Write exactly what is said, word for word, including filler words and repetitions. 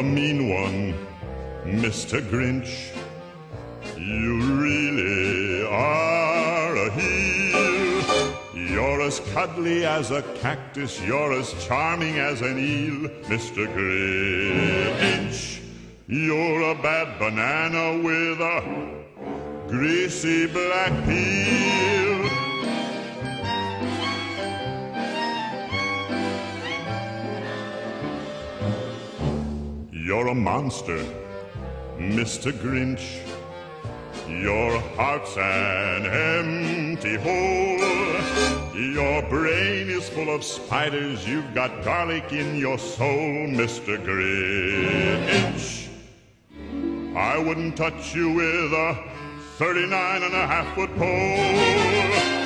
a mean one, Mister Grinch. You really are a heel. You're as cuddly as a cactus, you're as charming as an eel, Mister Grinch. You're a bad banana with a greasy black peel. You're a monster, Mister Grinch. Your heart's an empty hole. Your brain is full of spiders. You've got garlic in your soul, Mister Grinch. I wouldn't touch you with a thirty-nine and a half foot pole.